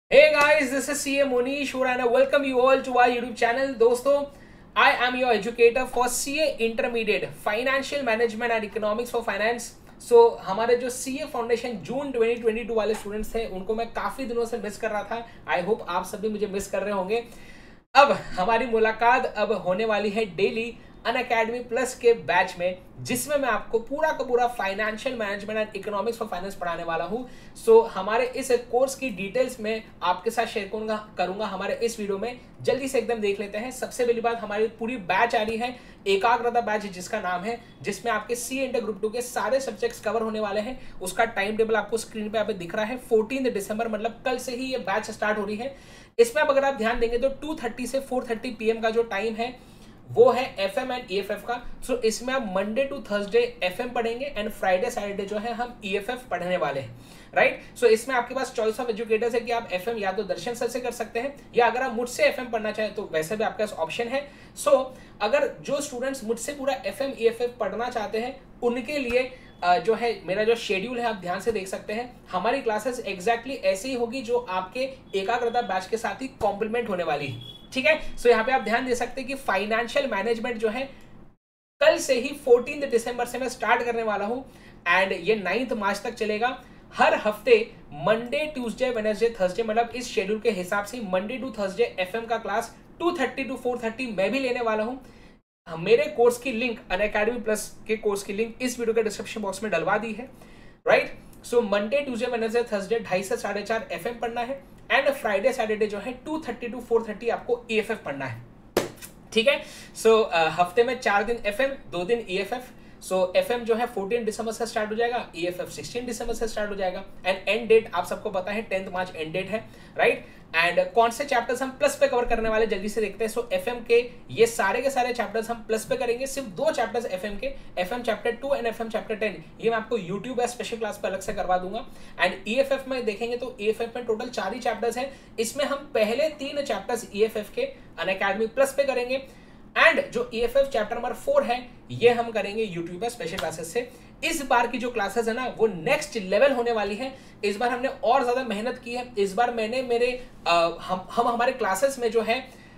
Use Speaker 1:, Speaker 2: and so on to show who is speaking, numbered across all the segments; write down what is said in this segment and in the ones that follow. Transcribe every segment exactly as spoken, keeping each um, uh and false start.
Speaker 1: Hey guys, this is C A Monish and I welcome you all to our YouTube channel. दोस्तों, I am your educator for C A Intermediate, Financial Management and Economics for Finance. So हमारे जो C A foundation June twenty twenty two वाले students थे उनको मैं काफ़ी दिनों से मिस कर रहा था. आई होप आप सभी मुझे मिस कर रहे होंगे. अब हमारी मुलाकात अब होने वाली है डेली अनअकैडमी प्लस के बैच में, जिसमें मैं आपको पूरा का पूरा financial management and economics for finance पढ़ाने वाला हूं. सो so, हमारे इस कोर्स की डिटेल्स में आपके साथ शेयर करूंगा करूंगा हमारे इस वीडियो में. जल्दी से एकदम देख लेते हैं. सबसे पहली बात, हमारी पूरी बैच आ रही है एकाग्रता बैच, जिसका नाम है, जिसमें आपके सी इंटर ग्रुप टू के सारे सब्जेक्ट्स कवर होने वाले हैं. उसका टाइम टेबल आपको स्क्रीन पे, पे दिख रहा है. फोर्टीन दिसंबर मतलब कल से ही ये बैच स्टार्ट हो रही है. इसमें अब अगर आप ध्यान देंगे तो टू थर्टी से फोर थर्टी पीएम का जो टाइम है वो है एफएम एंड ईएफएफ का. सो so, इसमें आप मंडे टू थर्सडे एफएम पढ़ेंगे एंड फ्राइडे सैटरडे जो है हम ईएफएफ पढ़ने वाले हैं. राइट. सो इसमें आपके पास चॉइस ऑफ एजुकेटर्स है कि आप एफएम या तो दर्शन सर से कर सकते हैं, या अगर आप मुझसे एफएम पढ़ना चाहें तो वैसे भी आपके पास ऑप्शन है. सो so, अगर जो स्टूडेंट्स मुझसे पूरा एफएम ईएफएफ पढ़ना चाहते हैं उनके लिए जो है मेरा जो शेड्यूल है आप ध्यान से देख सकते हैं. हमारी क्लासेस एग्जैक्टली ऐसी ही होगी जो आपके एकाग्रता बैच के साथ ही कॉम्प्लीमेंट होने वाली है. ठीक है. सो यहाँ पे आप ध्यान दे सकते हैं कि फाइनेंशियल मैनेजमेंट जो है कल से ही फोर्टीन दिसंबर से मैं स्टार्ट करने वाला हूं एंड ये नाइन्थ मार्च तक चलेगा. हर हफ्ते मंडे ट्यूसडे वेडनेसडे थर्सडे, मतलब इस शेड्यूल के हिसाब से मंडे टू थर्सडे एफएम का class two thirty to four thirty मैं भी लेने वाला हूं. मेरे कोर्स की लिंक, अनअकैडमी प्लस के कोर्स की लिंक इस वीडियो के डिस्क्रिप्शन बॉक्स में डलवा दी है. Right. So Monday Tuesday Wednesday Thursday ढाई से साढ़े चार एफएम पढ़ना है एंड फ्राइडे सैटरडे जो है two thirty to four thirty आपको ईएफएफ पढ़ना है. ठीक है. सो so, uh, हफ्ते में चार दिन एफएम, दो दिन ईएफएफ. सो एफएम जो है फोर्टीन दिसंबर से स्टार्ट हो जाएगा, ईएफएफ सिक्सटीन दिसंबर से स्टार्ट हो जाएगा एंड एंड डेट आप सबको पता है टेंथ मार्च एंड डेट है. राइट. एंड कौन से चैप्टर्स हम प्लस पे कवर करने वाले जल्दी से देखते हैं. सो एफएम के ये सारे के सारे चैप्टर्स हम प्लस पे करेंगे. सिर्फ दो चैप्टर्स एफएम के, FM chapter two and FM chapter ten, ये मैं आपको यूट्यूब या स्पेशल क्लास पर अलग से करवा दूंगा. एंड ईएफएफ में देखेंगे तो ईएफएफ में टोटल चार ही चैप्टर्स हैं. इसमें हम पहले तीन चैप्टर्स ईएफएफ के अनअकैडमी प्लस पे करेंगे एंड जो ईएफएफ चैप्टर नंबर फोर है ये हम करेंगे यूट्यूब पर स्पेशल क्लासेस से. इस बार की जो क्लासेस है ना वो नेक्स्ट लेवल होने वाली है. इस बार हमने और ज्यादा मेहनत की है. इस बार मैंने मेरे आ, हम हम हमारे क्लासेस में जो है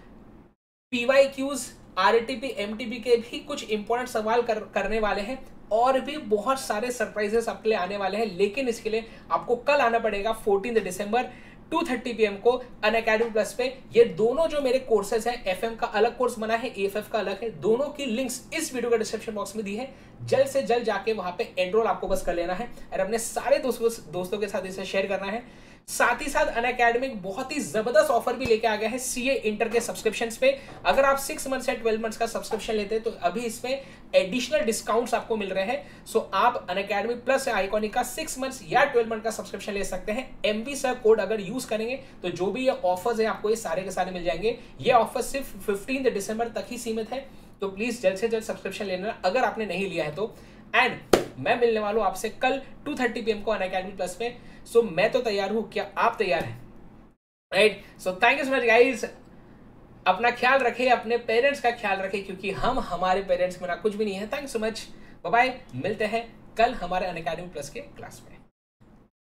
Speaker 1: पीवाई क्यूज, आरटीपी, एमटीपी के भी कुछ इंपॉर्टेंट सवाल कर, करने वाले हैं और भी बहुत सारे सरप्राइजेस आपके लिए आने वाले हैं. लेकिन इसके लिए आपको कल आना पड़ेगा fourteen December two thirty PM को अनअकैडमी प्लस पे. ये दोनों जो मेरे कोर्सेज हैं, एफएम का अलग कोर्स बना है, ईएफएफ का अलग है, दोनों की लिंक्स इस वीडियो के डिस्क्रिप्शन बॉक्स में दी है. जल्द से जल्द जाके वहां पे एनरोल आपको बस कर लेना है और अपने सारे दोस्तों दोस्तों के साथ इसे शेयर करना है. साथ ही साथ अनअकैडमी बहुत ही जबरदस्त ऑफर भी लेके आ गया है सीए इंटर के सब्सक्रिप्शन पे. अगर आप सिक्स मंथ्स या ट्वेल्व मंथ्स का सब्सक्रिप्शन लेते हैं तो अभी इसमें एडिशनल डिस्काउंट्स आपको मिल रहे हैं. सो आप अनअकैडमी प्लस आइकॉनिक का सिक्स मंथ्स या ट्वेल्व मंथ का सब्सक्रिप्शन ले सकते हैं. एमबी सर कोड अगर यूज करेंगे तो जो भी ये ऑफर्स है आपको ये सारे के सारे मिल जाएंगे. ये ऑफर सिर्फ फिफ्टीन दिसंबर तक ही सीमित है. तो प्लीज जल्द से जल्द सब्सक्रिप्शन लेना अगर आपने नहीं लिया है तो. एंड मैं मिलने वाला हूं आपसे कल टू थर्टी पीएम को अनअकैडमी प्लस पे. सो so, मैं तो तैयार हूं, क्या आप तैयार हैं? Right. So thank you so much guys. अपना ख्याल रखें, अपने पेरेंट्स का ख्याल रखें, क्योंकि हम हमारे पेरेंट्स में ना कुछ भी नहीं है. Thank you so much. Bye bye. मिलते हैं कल हमारे अनअकैडमी प्लस के क्लास में.